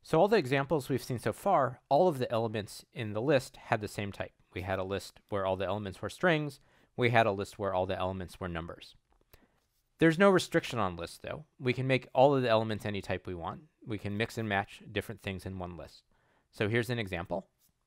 So all the examples we've seen so far, all of the elements in the list had the same type. We had a list where all the elements were strings. We had a list where all the elements were numbers. There's no restriction on lists, though. We can make all of the elements any type we want. We can mix and match different things in one list. So here's an example.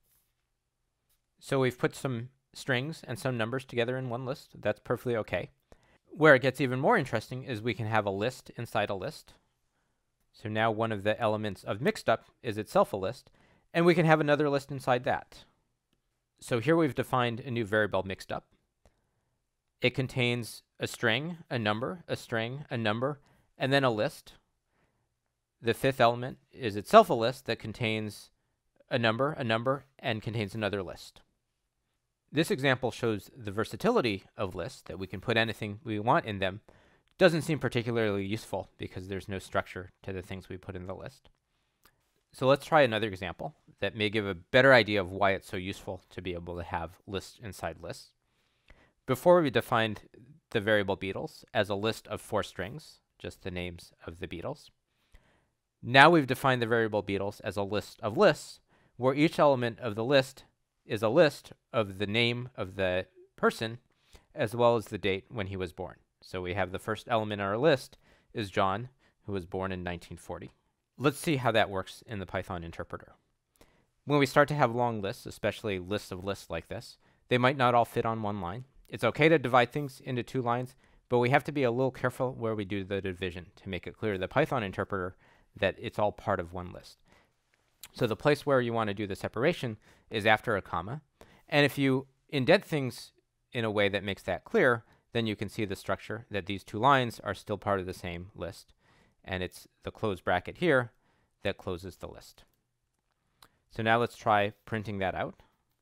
So we've put some strings and some numbers together in one list. That's perfectly okay. Where it gets even more interesting is we can have a list inside a list. So now one of the elements of mixed up is itself a list, and we can have another list inside that. So here we've defined a new variable mixed up. It contains a string, a number, a string, a number, and then a list. The fifth element is itself a list that contains a number, and contains another list. This example shows the versatility of lists, that we can put anything we want in them. Doesn't seem particularly useful because there's no structure to the things we put in the list. So let's try another example that may give a better idea of why it's so useful to be able to have lists inside lists. Before we defined the variable Beatles as a list of 4 strings, just the names of the Beatles. Now we've defined the variable Beatles as a list of lists, where each element of the list is a list of the name of the person, as well as the date when he was born. So we have the first element in our list is John, who was born in 1940. Let's see how that works in the Python interpreter. When we start to have long lists, especially lists of lists like this, they might not all fit on one line. It's okay to divide things into 2 lines, but we have to be a little careful where we do the division to make it clear to the Python interpreter that it's all part of one list. So the place where you want to do the separation is after a comma. And if you indent things in a way that makes that clear, then you can see the structure that these 2 lines are still part of the same list. And it's the close bracket here that closes the list. So now let's try printing that out.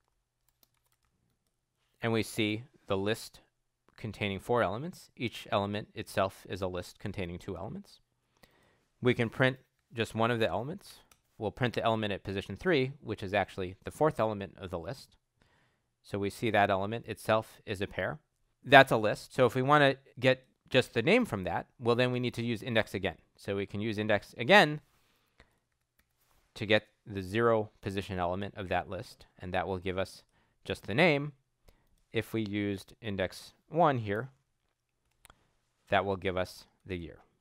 And we see the list containing 4 elements. Each element itself is a list containing 2 elements. We can print just one of the elements. We'll print the element at position 3, which is actually the 4th element of the list. So we see that element itself is a pair. That's a list. So if we want to get just the name from that, well, then we need to use index again. So we can use index again to get the 0 position element of that list, and that will give us just the name. If we used index 1 here, that will give us the year.